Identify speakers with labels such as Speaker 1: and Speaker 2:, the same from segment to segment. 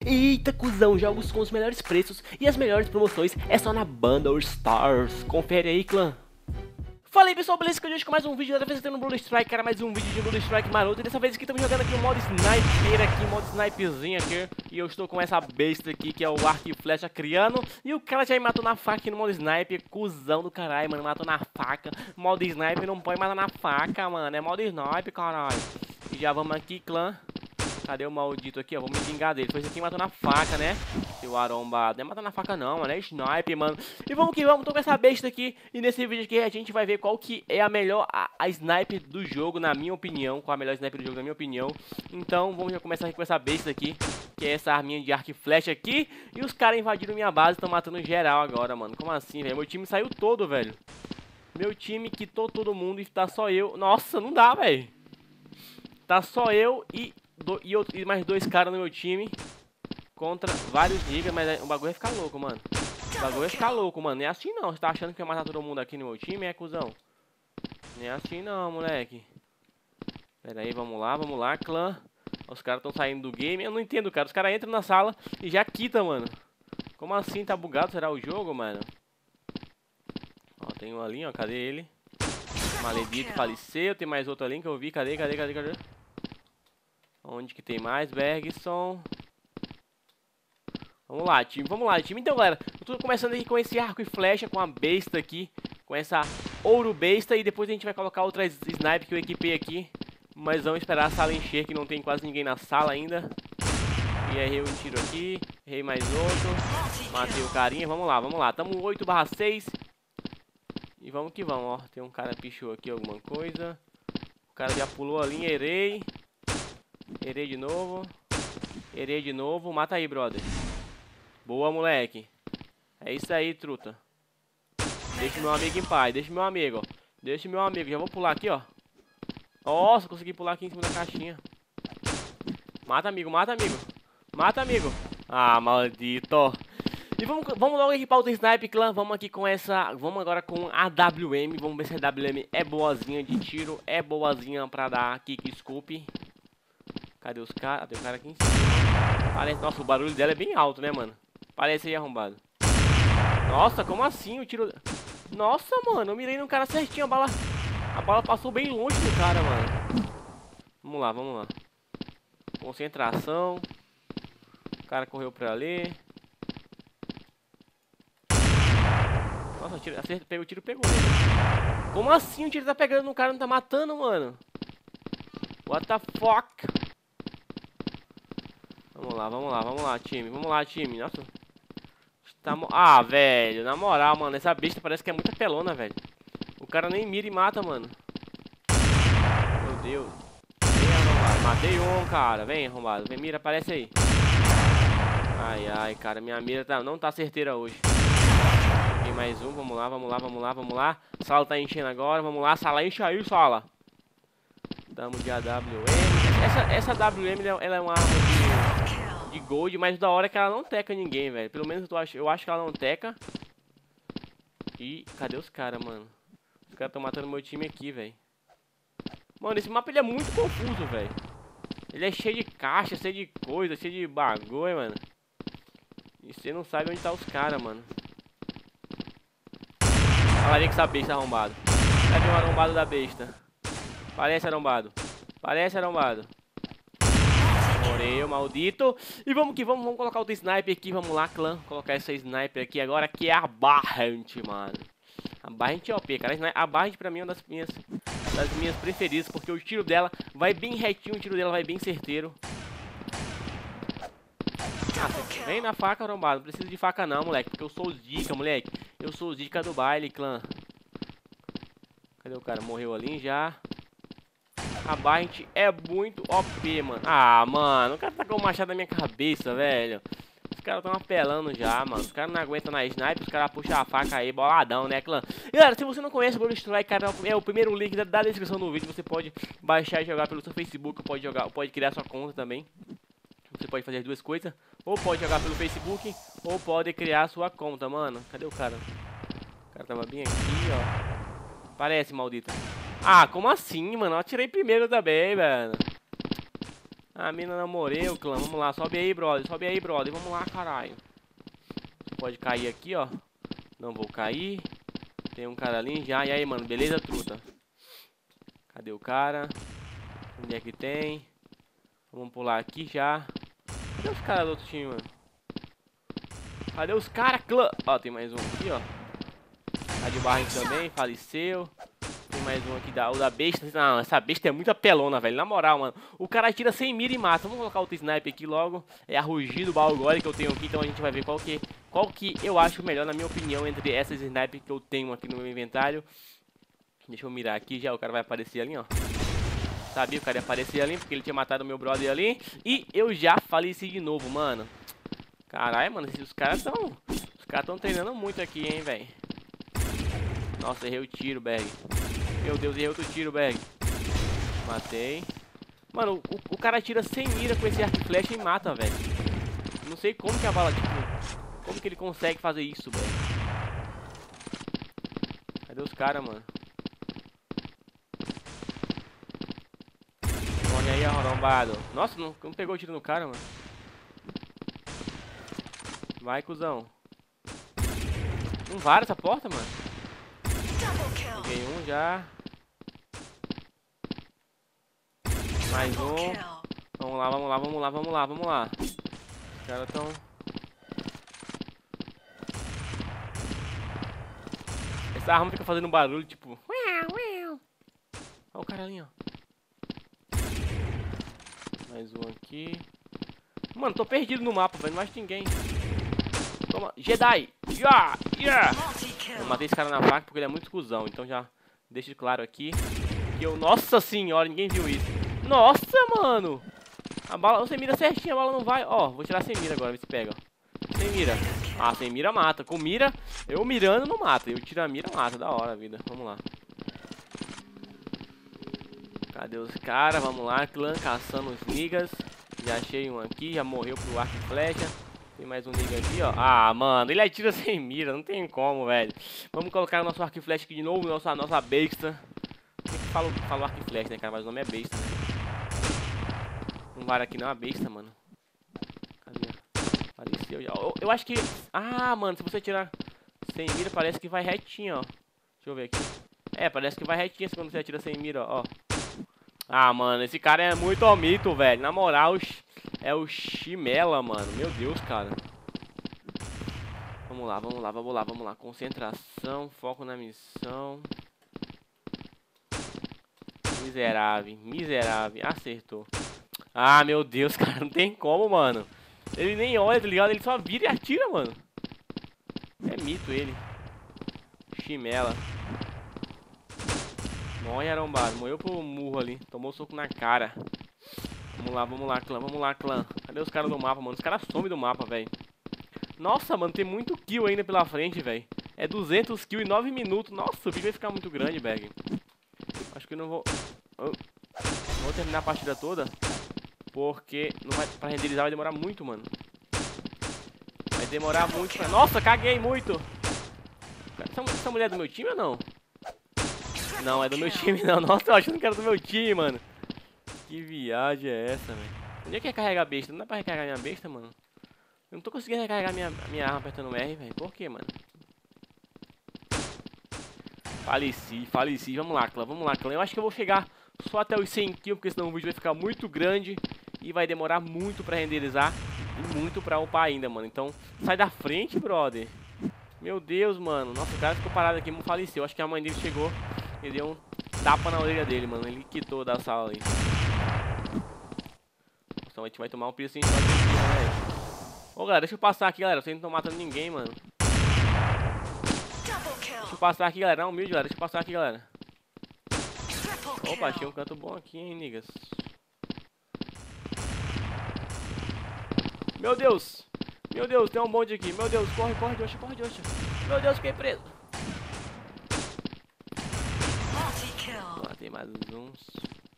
Speaker 1: Eita, cuzão, jogos com os melhores preços e as melhores promoções é só na Bundle Stars. Confere aí, clã. Fala aí, pessoal, beleza? Que hoje com mais um vídeo, dessa vez aqui no Blue Strike, cara, mais um vídeo de Blue Strike maroto. E dessa vez aqui estamos jogando aqui o modo sniper aqui, modo sniperzinho aqui. E eu estou com essa besta aqui, que é o arco e flecha criando. E o cara já me matou na faca aqui no modo sniper, cuzão do caralho, mano, matou na faca. Modo sniper não pode matar na faca, mano, é modo sniper, caralho. E já vamos aqui, clã. Cadê o maldito aqui, ó? Vou me vingar dele. Foi esse aqui que matou na faca, né? Seu arrombado. Não é matar na faca não, mano. É sniper, mano. E vamos que vamos. Tô com essa besta aqui. E nesse vídeo aqui a gente vai ver qual que é a melhor a sniper do jogo, na minha opinião. Qual a melhor sniper do jogo, na minha opinião. Então vamos já começar aqui com essa besta aqui. Que é essa arminha de arco e flecha aqui. E os caras invadiram minha base. Estão matando geral agora, mano. Como assim, velho? Meu time saiu todo, velho. Meu time quitou todo mundo e tá só eu. Nossa, não dá, velho. Tá só eu e mais dois caras no meu time contra vários gigas, mas o bagulho vai ficar louco, mano. O bagulho vai ficar louco, mano. Não é assim não. Você tá achando que vai matar todo mundo aqui no meu time, é, cuzão? Não é assim não, moleque. Pera aí, vamos lá, clã. Os caras estão saindo do game. Eu não entendo, cara. Os caras entram na sala e já quitam, mano. Como assim? Tá bugado? Será o jogo, mano? Ó, tem um ali, ó. Cadê ele? Maledito faleceu. Tem mais outro ali que eu vi. Cadê? Onde que tem mais? Bergson. Vamos lá, time. Então, galera, eu tô começando aqui com esse arco e flecha, com a besta aqui. Com essa ouro besta. E depois a gente vai colocar outras sniper que eu equipei aqui. Mas vamos esperar a sala encher, que não tem quase ninguém na sala ainda. E errei um tiro aqui. Errei mais outro. Matei o carinha. Vamos lá. Tamo 8/6. E vamos que vamos, ó. Tem um cara que pichou aqui alguma coisa. O cara já pulou a linha, errei. Errei de novo. Mata aí, brother. Boa, moleque. É isso aí, truta. Deixa meu amigo em paz. Deixa meu amigo. Já vou pular aqui, ó. Nossa, consegui pular aqui em cima da caixinha. Mata, amigo. Ah, maldito. E vamos logo equipar o sniper, clã. Vamos aqui com essa. Vamos agora com a WM. Vamos ver se a WM é boazinha de tiro. É boazinha pra dar kick scope. Cadê os caras? Tem um cara aqui em cima. Parece... Nossa, o barulho dela é bem alto, né, mano? Parece aí arrombado. Nossa, como assim o tiro... Nossa, mano, eu mirei no cara certinho. A bala passou bem longe do cara, mano. Vamos lá. Concentração. O cara correu pra ali. Nossa, o tiro... Pegou o tiro, pegou ele. Como assim o tiro tá pegando no cara e não tá matando, mano? What the fuck? Vamos lá, time. Nossa. Ah, velho, na moral, mano, essa besta parece que é muito pelona, velho. O cara nem mira e mata, mano. Meu Deus. Vem, arrombado. Matei um, cara. Vem, arrombado. Vem, mira, aparece aí. Ai, cara, minha mira não tá certeira hoje. Tem mais um, vamos lá. A sala tá enchendo agora, vamos lá. Sala, enche aí, sala. Tamo de AWM. Essa WM, ela é uma arma de gold, mas da hora é que ela não teca ninguém, velho. Pelo menos eu acho que ela não teca. E cadê os caras, mano? Os caras estão matando meu time aqui, velho. Mano, esse mapa ele é muito confuso, velho. Ele é cheio de caixa, cheio de coisa, cheio de bagulho, mano. E você não sabe onde tá os caras, mano. Olha ali que essa besta arrombado. Cadê o arrombado da besta? Parece arrombado. Morreu, maldito. E vamos que vamos colocar outro sniper aqui. Vamos lá, clã. Colocar essa sniper aqui agora, que é a Barrent, mano. A Barrent é OP, cara. A Barrent pra mim é uma das minhas preferidas, porque o tiro dela vai bem retinho, o tiro dela vai bem certeiro. Ah, vem na faca, arrombado. Não precisa de faca não, moleque, porque eu sou o Zica, moleque. Eu sou o Zica do baile, clã. Cadê o cara? Morreu ali já. A Barrent é muito OP, mano. Ah, mano, o cara tacou o machado na minha cabeça, velho. Os caras estão apelando já, mano. Os caras não aguentam na sniper, os caras puxam a faca aí, boladão, né, clã? E, galera, se você não conhece o Blue Strike, cara, é o primeiro link da descrição do vídeo. Você pode baixar e jogar pelo seu Facebook, pode criar sua conta também. Você pode fazer as duas coisas. Ou pode jogar pelo Facebook, ou pode criar sua conta, mano. Cadê o cara? O cara tava bem aqui, ó. Parece, maldita. Ah, como assim, mano? Eu atirei primeiro também, velho. A mina não morreu, clã. Vamos lá, sobe aí, brother. Sobe aí, brother. Vamos lá, caralho. Você pode cair aqui, ó. Não vou cair. Tem um cara ali já. E aí, mano, beleza, truta? Cadê o cara? Onde é que tem? Vamos pular aqui já. Cadê os caras do outro time, mano? Cadê os caras, clã? Ó, tem mais um aqui, ó. Tá de barra também, faleceu. Tem mais um aqui, o da besta. Não, essa besta é muito apelona, velho. Na moral, mano. O cara tira sem mira e mata. Vamos colocar outro sniper aqui logo. É a rugido Balgore que eu tenho aqui. Então a gente vai ver qual que eu acho melhor, na minha opinião, entre essas snipers que eu tenho aqui no meu inventário. Deixa eu mirar aqui já. O cara vai aparecer ali, ó. Sabia que o cara ia aparecer ali, porque ele tinha matado o meu brother ali. E eu já faleci de novo, mano. Caralho, mano. Os caras estão treinando muito aqui, hein, velho. Nossa, errei o tiro, Berg. Meu Deus, errei outro tiro, Berg. Matei. Mano, o cara tira sem mira com esse arco e flecha e mata, velho. Não sei como que a bala, tipo... Como que ele consegue fazer isso, velho? Cadê os caras, mano? Olha aí, arrombado. Nossa, não pegou o tiro no cara, mano. Vai, cuzão. Não vara essa porta, mano. Peguei um já. Mais um. Vamos lá, vamos lá, vamos lá, vamos lá, vamos lá. Os caras tão... Essa arma fica fazendo um barulho, tipo... Olha o cara ali, ó. Mais um aqui. Mano, tô perdido no mapa, velho. Não acho ninguém. Toma, Jedi! Yeah! Yeah! Eu matei esse cara na faca porque ele é muito cuzão. Então já deixo claro aqui que eu... Nossa senhora, ninguém viu isso. Nossa, mano! A bala... Você mira certinho, a bala não vai... Ó, vou tirar sem mira agora, ver se pega. Sem mira. Ah, sem mira mata. Com mira, eu mirando não mata. Eu tiro a mira, mata. Da hora a vida. Vamos lá. Cadê os caras? Vamos lá, clã, caçando os niggas. Já achei um aqui, já morreu pro arco e flecha. Tem mais um nigga aqui, ó. Ah, mano, ele atira sem mira, não tem como, velho. Vamos colocar o nosso arco e flecha aqui de novo, nossa besta. Por que falo arco e flecha, né, cara? Mas o nome é besta, né? Não vara aqui não, é besta, mano. Cadê? Apareceu já. Eu acho que... Ah, mano, se você tirar sem mira, parece que vai retinho, ó. Deixa eu ver aqui. É, parece que vai retinho quando você atira sem mira, ó. Ah, mano, esse cara é muito omito, velho. Na moral, é o Chimela, mano. Meu Deus, cara. Vamos lá, vamos lá, vamos lá, vamos lá. Concentração, foco na missão. Miserável, miserável. Acertou. Ah, meu Deus, cara, não tem como, mano. Ele nem olha, tá ligado? Ele só vira e atira, mano. É mito ele. Chimela. Morre, arrombado. Morreu pro murro ali. Tomou soco na cara. Vamos lá, clã. Vamos lá, clã. Cadê os caras do mapa, mano? Os caras somem do mapa, velho. Nossa, mano, tem muito kill ainda pela frente, velho. É 200 kills em 9 minutos. Nossa, o vídeo vai ficar muito grande, Berg. Acho que eu não vou... Vou terminar a partida toda. Porque não vai... pra renderizar vai demorar muito, mano. Vai demorar muito pra... Nossa, caguei muito. Essa mulher é do meu time ou não? Não, é do meu time não. Nossa, eu achando que era do meu time, mano. Que viagem é essa, velho? Onde é que é carregar a besta? Não dá pra recarregar minha besta, mano? Eu não tô conseguindo recarregar minha arma apertando R, velho. Por quê, mano? Faleci. Vamos lá, clã. Vamos lá, clã. Eu acho que eu vou chegar só até os 100 kills, porque senão o vídeo vai ficar muito grande. E vai demorar muito pra renderizar. E muito pra upar ainda, mano. Então, sai da frente, brother. Meu Deus, mano. Nossa, o cara ficou parado aqui, não faleceu. Acho que a mãe dele chegou e deu um tapa na orelha dele, mano. Ele quitou da sala ali. Nossa, a gente vai tomar um piercing só aqui, né, velho? Ô, galera, deixa eu passar aqui, galera. Vocês não estão matando ninguém, mano. Deixa eu passar aqui, galera. Não, humilde, galera. Deixa eu passar aqui, galera. Opa, achei um canto bom aqui, hein, niggas. Meu Deus! Meu Deus, tem um bonde aqui. Meu Deus, corre, Joshua, corre, Joshua. Meu Deus, fiquei preso. Matei mais uns.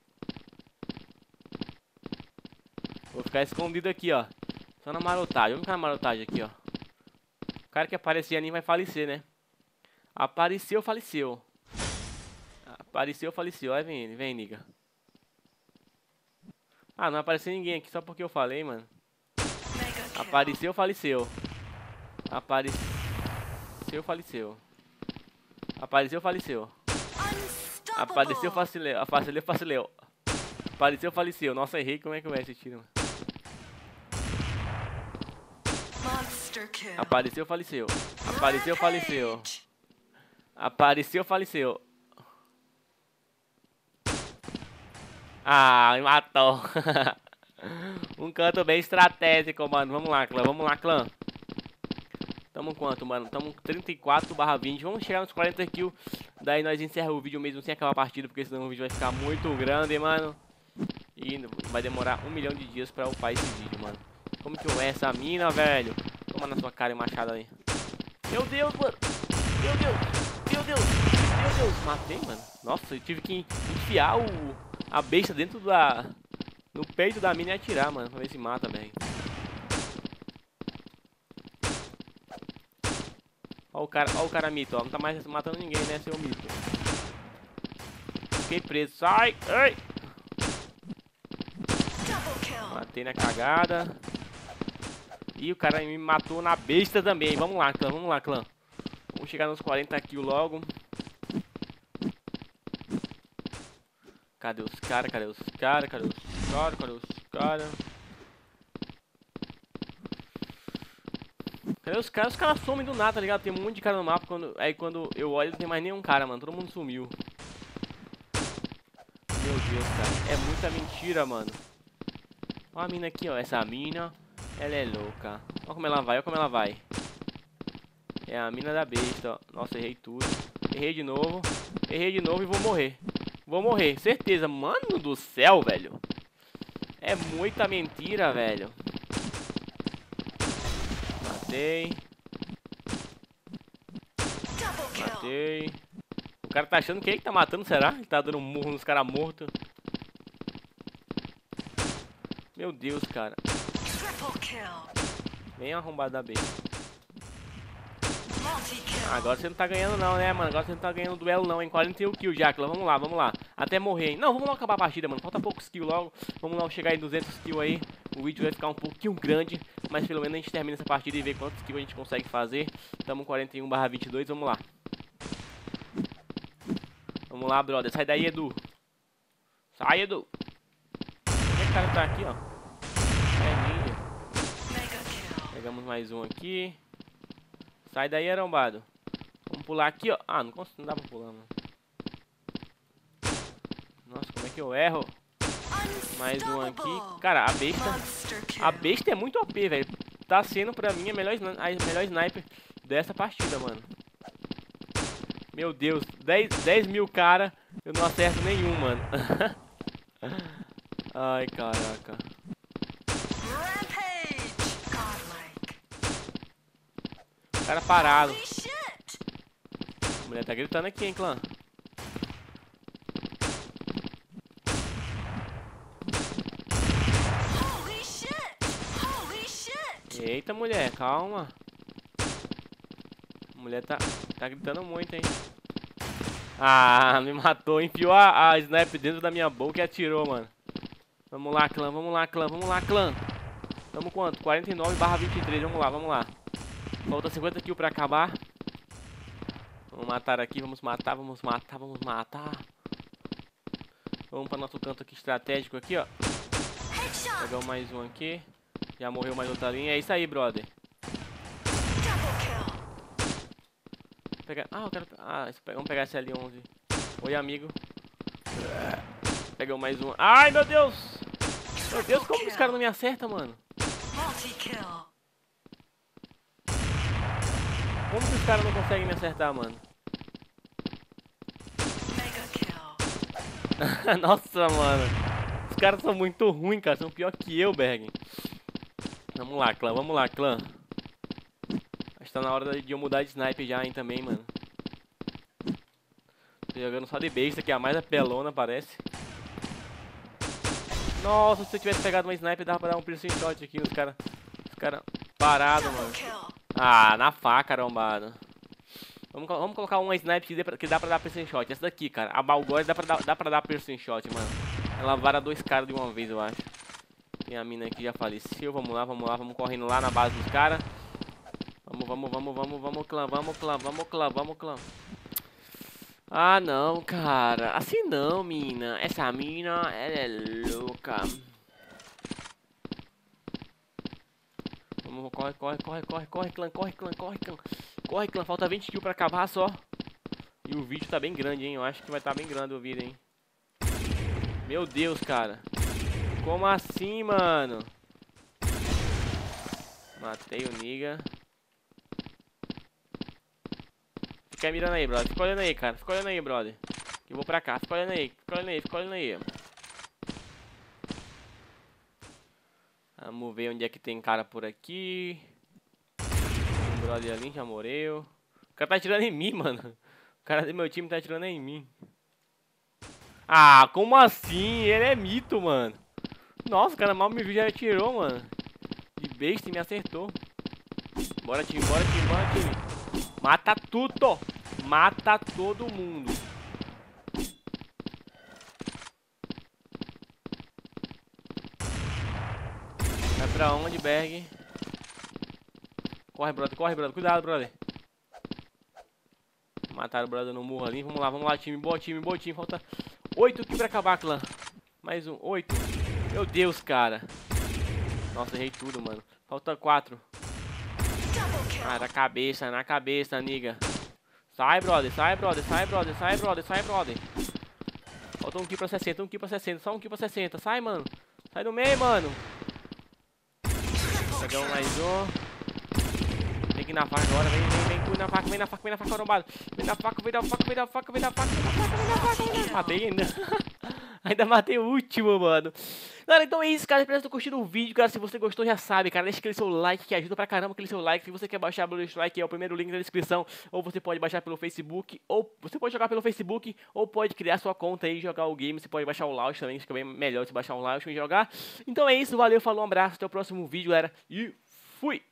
Speaker 1: Vou ficar escondido aqui, ó. Só na marotagem. Vamos ficar na marotagem aqui, ó. O cara que aparecer ali vai falecer, né? Apareceu, faleceu. Apareceu, faleceu. Aí vem ele, vem, niga. Ah, não apareceu ninguém aqui só porque eu falei, mano.
Speaker 2: Mega kill.
Speaker 1: Apareceu, faleceu. Apareceu, faleceu. Apareceu, faleceu. Apareceu,
Speaker 2: Unstoppable.
Speaker 1: faleceu. Apareceu, faleceu. Nossa, errei. Como é que vai esse tiro, mano?
Speaker 2: Monster kill.
Speaker 1: Apareceu, faleceu. Apareceu, faleceu.
Speaker 2: Rampage.
Speaker 1: Apareceu, faleceu. Ah, me matou. Um canto bem estratégico, mano. Vamos lá, clã. Vamos lá, clã. Tamo quanto, mano? Tamo 34/20. Vamos chegar nos 40 kills. Daí nós encerramos o vídeo mesmo sem acabar a partida, porque senão o vídeo vai ficar muito grande, mano. E vai demorar 1 milhão de dias pra upar esse vídeo, mano. Como que eu é essa mina, velho? Toma na sua cara e machado aí. Meu Deus, mano. Meu Deus. Meu Deus. Meu Deus. Matei, mano. Nossa, eu tive que enfiar a besta dentro no peito da mina e atirar, mano. Pra ver se mata, velho. Ó o cara mito, ó. Não tá mais matando ninguém, né, seu mito. Fiquei preso. Sai! Ai!
Speaker 2: Double kill.
Speaker 1: Matei na cagada. E o cara me matou na besta também. Vamos lá, clã. Vamos lá, clã. Vamos chegar nos 40 kills logo. Cadê os caras? Cadê os caras? Cadê os caras? Cadê os caras? Cadê os caras? Os caras somem do nada, tá ligado? Tem um monte de cara no mapa. Aí quando eu olho, não tem mais nenhum cara, mano. Todo mundo sumiu. Meu Deus, cara. É muita mentira, mano. Ó a mina aqui, ó. Essa mina, ela é louca. Olha como ela vai, olha como ela vai. É a mina da besta, ó. Nossa, errei tudo. Errei de novo. Errei de novo e vou morrer. Vou morrer, certeza. Mano do céu, velho. É muita mentira, velho. Matei.
Speaker 2: Double kill.
Speaker 1: Matei. O cara tá achando que ele tá matando, será? Ele tá dando um murro nos caras mortos. Meu Deus, cara.
Speaker 2: Triple kill.
Speaker 1: Bem arrombado da besta.
Speaker 2: Multi-kill.
Speaker 1: Agora você não tá ganhando não, né, mano? Agora você não tá ganhando duelo não, hein? 41 kills já, Clã. Vamos lá, vamos lá. Até morrer, hein? Não, vamos logo acabar a partida, mano. Falta poucos kills logo. Vamos logo chegar em 200 kills aí. O vídeo vai ficar um pouquinho grande, mas pelo menos a gente termina essa partida e vê quantos kills a gente consegue fazer. Tamo 41/22, vamos lá. Vamos lá, brother. Sai daí, Edu. Sai, Edu. Onde é que o cara tá aqui, ó? É ninja.
Speaker 2: Mega kill.
Speaker 1: Pegamos mais um aqui. Sai daí, arrombado. Vamos pular aqui, ó. Ah, não dá pra pular, mano. Nossa, como é que eu erro? Mais um aqui. Cara, a besta...
Speaker 2: Monster kill.
Speaker 1: A besta é muito OP, velho. Tá sendo pra mim a melhor sniper dessa partida, mano. Meu Deus, 10 mil cara, eu não acerto nenhum, mano. Ai, caraca.
Speaker 2: Rampage. Godlike.
Speaker 1: Cara parado.
Speaker 2: Holy shit.
Speaker 1: A mulher tá gritando aqui, hein, clã.
Speaker 2: Holy shit. Holy shit.
Speaker 1: Eita, mulher, calma. A mulher tá gritando muito, hein. Ah, me matou. Enfiou a sniper dentro da minha boca e atirou, mano. Vamos lá, clã. Vamos lá, clã. Vamos lá, clã. Tamo quanto? 49/23. Vamos lá, vamos lá. Falta 50 kills pra acabar. Vamos matar aqui. Vamos matar, vamos matar, vamos matar. Vamos pra nosso canto aqui estratégico aqui, ó.
Speaker 2: Headshot.
Speaker 1: Pegar mais um aqui. Já morreu mais outra linha. É isso aí, brother.
Speaker 2: Double kill.
Speaker 1: Ah, eu quero... vamos pegar esse L11. Oi, amigo. Pegou mais um. Ai, meu Deus! Meu Deus, como que os caras não me acertam, mano?
Speaker 2: Multi-kill.
Speaker 1: Como que os caras não conseguem me acertar, mano?
Speaker 2: Mega kill.
Speaker 1: Nossa, mano. Os caras são muito ruins, cara. São pior que eu, Berg. Vamos lá, clã. Vamos lá, clã. Acho que tá na hora de eu mudar de sniper já, hein, também, mano. Tô jogando só de besta, que é a mais apelona, parece. Nossa, se eu tivesse pegado uma sniper, dava pra dar um piercing shot aqui nos caras. Os caras parados, mano.
Speaker 2: Double kill.
Speaker 1: Ah, na faca, arrombado. Vamos colocar uma sniper que dá pra dar piercing shot. Essa daqui, cara. A Balgore dá pra dar piercing shot, mano. Ela vara 2 caras de uma vez, eu acho. Tem a mina aqui já faleceu. Vamos lá, vamos lá. Vamos correndo lá na base dos caras. Vamos, clã. Ah, não, cara. Assim não, mina. Essa mina, ela é louca. Vamos, corre, clã. Corre, clã. Falta 20 kills pra acabar só. E o vídeo tá bem grande, hein. Eu acho que vai estar bem grande o vídeo, hein. Meu Deus, cara. Como assim, mano? Matei o nigga. Fica mirando aí, brother. Fica olhando aí, cara. Fica olhando aí, brother. Eu vou pra cá. Fica olhando aí. Fica olhando aí. Vamos ver onde é que tem cara por aqui. Um brother ali já morreu. O cara tá atirando em mim, mano. O cara do meu time tá atirando em mim. Ah, como assim? Ele é mito, mano. Nossa, o cara mal me viu, já atirou, mano. De besta e me acertou. Bora, time. Mata tudo. Mata todo mundo. Vai pra onde, Berg? Corre, brother. Cuidado, brother. Mataram o brother no murro ali. Vamos lá, time. Boa time. Falta 8 aqui pra acabar, clã. Mais um. 8. Meu Deus, cara. Nossa, errei tudo, mano. Falta 4. Ah, na cabeça, nigga. Sai, brother. Falta um kill pra 60, Só um kill pra 60. Sai, mano. Sai do meio, mano. Pegar mais um. Tem que ir na faca agora. Vem na faca, corombado. Vem na faca. Matei ainda. Ainda matei o último, mano. Galera, então é isso, cara. Espero que tenham curtido o vídeo, cara. Se você gostou, já sabe, cara. Deixa aquele seu like que ajuda pra caramba, aquele seu like. Se você quer baixar Blue Strike, é o primeiro link na descrição. Ou você pode baixar pelo Facebook. Ou você pode jogar pelo Facebook. Ou pode criar sua conta aí e jogar o game. Você pode baixar o launch também. Fica bem melhor se baixar um launch e jogar. Então é isso, valeu, falou, um abraço. Até o próximo vídeo, galera. E fui!